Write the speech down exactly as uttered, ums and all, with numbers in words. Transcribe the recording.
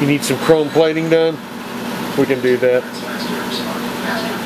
You need some chrome plating done? We can do that.